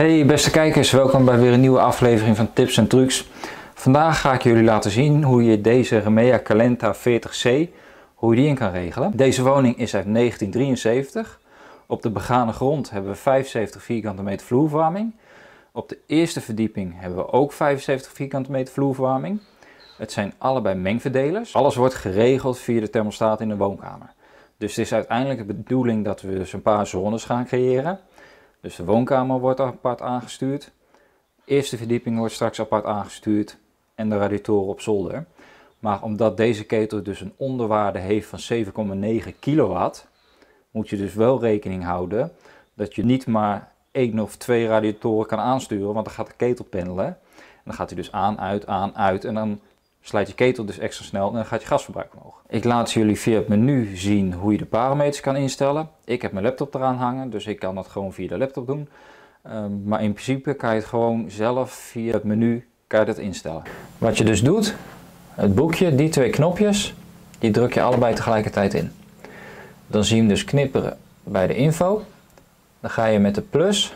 Hey beste kijkers, welkom bij weer een nieuwe aflevering van Tips en Trucs. Vandaag ga ik jullie laten zien hoe je deze Remea Calenta 40C, hoe je die in kan regelen. Deze woning is uit 1973. Op de begane grond hebben we 75 vierkante meter vloerverwarming. Op de eerste verdieping hebben we ook 75 vierkante meter vloerverwarming. Het zijn allebei mengverdelers. Alles wordt geregeld via de thermostaat in de woonkamer. Dus het is uiteindelijk de bedoeling dat we dus een paar zones gaan creëren. Dus de woonkamer wordt apart aangestuurd. De eerste verdieping wordt straks apart aangestuurd. En de radiatoren op zolder. Maar omdat deze ketel dus een onderwaarde heeft van 7,9 kilowatt, moet je dus wel rekening houden dat je niet maar 1 of 2 radiatoren kan aansturen, want dan gaat de ketel pendelen. En dan gaat hij dus aan, uit en dan slijt je ketel dus extra snel en dan gaat je gasverbruik omhoog. Ik laat jullie via het menu zien hoe je de parameters kan instellen. Ik heb mijn laptop eraan hangen, dus ik kan dat gewoon via de laptop doen. Maar in principe kan je het gewoon zelf via het menu kan je dat instellen. Wat je dus doet, het boekje, die 2 knopjes, die druk je allebei tegelijkertijd in. Dan zie je hem dus knipperen bij de info. Dan ga je met de plus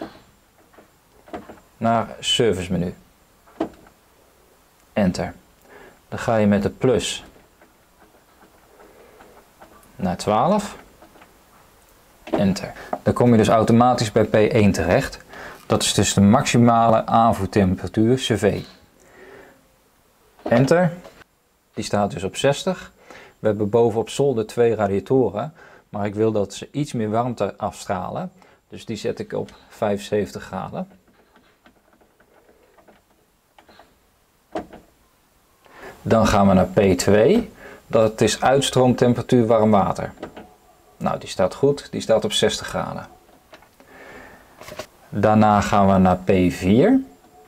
naar service menu. Enter. Dan ga je met de plus naar 12. Enter. Dan kom je dus automatisch bij P1 terecht. Dat is dus de maximale aanvoertemperatuur CV. Enter. Die staat dus op 60. We hebben bovenop zolder 2 radiatoren. Maar ik wil dat ze iets meer warmte afstralen. Dus die zet ik op 75 graden. Dan gaan we naar P2. Dat is uitstroomtemperatuur warm water. Nou, die staat goed. Die staat op 60 graden. Daarna gaan we naar P4.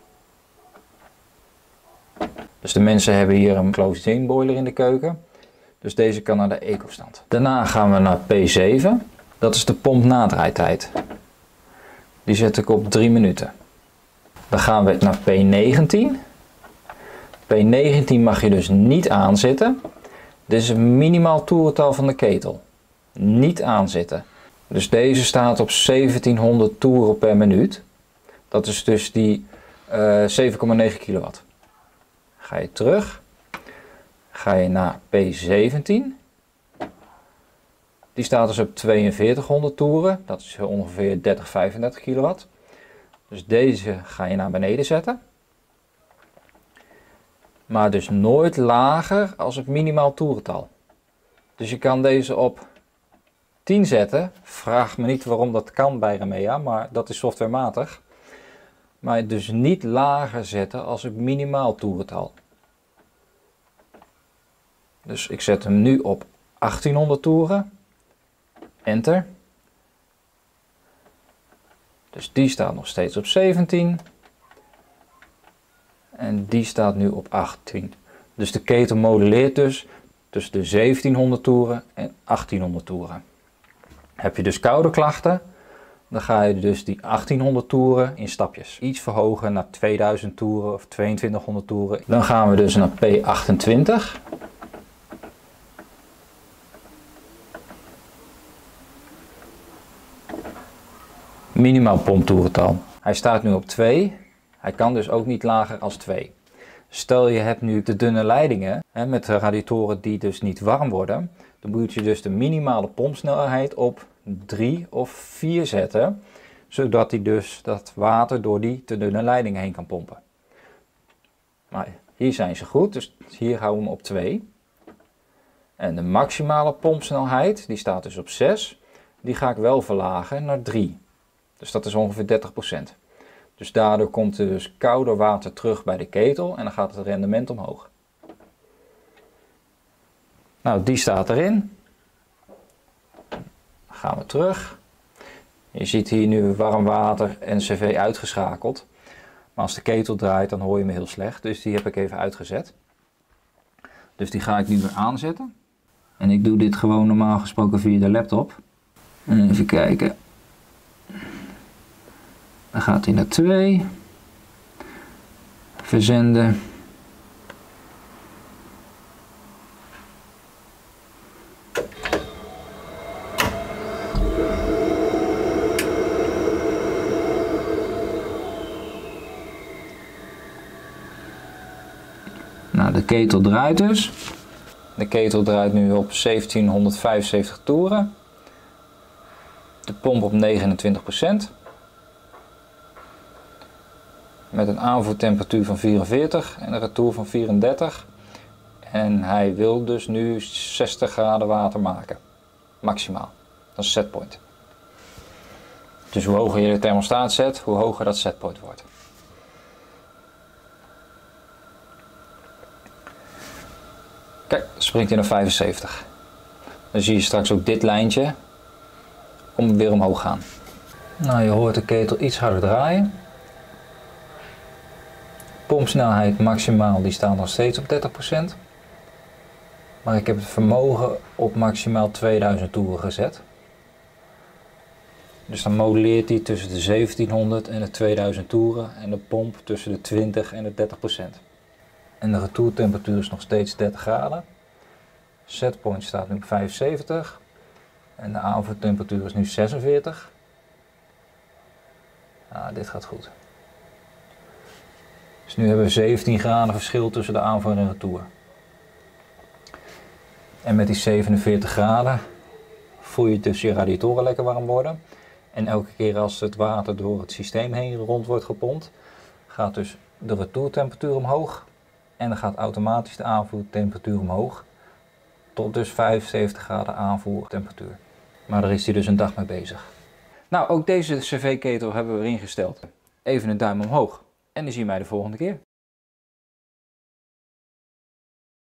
Dus de mensen hebben hier een closed-in boiler in de keuken. Dus deze kan naar de eco-stand. Daarna gaan we naar P7. Dat is de pomp nadraaitijd. Die zet ik op 3 minuten. Dan gaan we naar P19. P19 mag je dus niet aanzetten. Dit is het minimaal toerental van de ketel. Niet aanzetten. Dus deze staat op 1700 toeren per minuut. Dat is dus die 7,9 kilowatt. Ga je terug. Ga je naar P17. Die staat dus op 4200 toeren. Dat is ongeveer 30-35 kilowatt. Dus deze ga je naar beneden zetten. Maar dus nooit lager als het minimaal toerental. Dus je kan deze op 10 zetten. Vraag me niet waarom dat kan bij Remea, maar dat is softwarematig. Maar dus niet lager zetten als het minimaal toerental. Dus ik zet hem nu op 1800 toeren. Enter. Dus die staat nog steeds op 17. En die staat nu op 18. Dus de ketel modelleert dus tussen de 1700 toeren en 1800 toeren. Heb je dus koude klachten, dan ga je dus die 1800 toeren in stapjes. Iets verhogen naar 2000 toeren of 2200 toeren. Dan gaan we dus naar P28. Minimaal pomptoerental. Hij staat nu op 2. Hij kan dus ook niet lager als 2. Stel je hebt nu de dunne leidingen met de radiatoren die dus niet warm worden. Dan moet je dus de minimale pompsnelheid op 3 of 4 zetten. Zodat hij dus dat water door die te dunne leidingen heen kan pompen. Maar hier zijn ze goed, dus hier houden we hem op 2. En de maximale pompsnelheid, die staat dus op 6. Die ga ik wel verlagen naar 3. Dus dat is ongeveer 30%. Dus daardoor komt er dus kouder water terug bij de ketel en dan gaat het rendement omhoog. Nou, die staat erin. Dan gaan we terug. Je ziet hier nu warm water en CV uitgeschakeld. Maar als de ketel draait, dan hoor je me heel slecht. Dus die heb ik even uitgezet. Dus die ga ik nu weer aanzetten. En ik doe dit gewoon normaal gesproken via de laptop. En even kijken. Dan gaat hij naar 2. Verzenden. ketel draait dus. De ketel draait nu op 1775 toeren. De pomp op 29%. Met een aanvoertemperatuur van 44 en een retour van 34. En hij wil dus nu 60 graden water maken. Maximaal. Dat is setpoint. Dus hoe hoger je de thermostaat zet, hoe hoger dat setpoint wordt. Kijk, springt hij naar 75. Dan zie je straks ook dit lijntje weer omhoog gaan. Nou, je hoort de ketel iets harder draaien. Pompsnelheid maximaal, die staat nog steeds op 30%. Maar ik heb het vermogen op maximaal 2000 toeren gezet. Dus dan modelleert hij tussen de 1700 en de 2000 toeren en de pomp tussen de 20 en de 30%. En de retourtemperatuur is nog steeds 30 graden. Setpoint staat nu op 75 en de aanvoertemperatuur is nu 46. Nou, dit gaat goed. Dus nu hebben we 17 graden verschil tussen de aanvoer en de retour. En met die 47 graden voel je dus je radiatoren lekker warm worden. En elke keer als het water door het systeem heen rond wordt gepompt, gaat dus de retourtemperatuur omhoog. En dan gaat automatisch de aanvoertemperatuur omhoog. Tot dus 75 graden aanvoertemperatuur. Maar daar is hij dus een dag mee bezig. Nou, ook deze cv-ketel hebben we erin gesteld. Even een duim omhoog. En dan zien wij de volgende keer.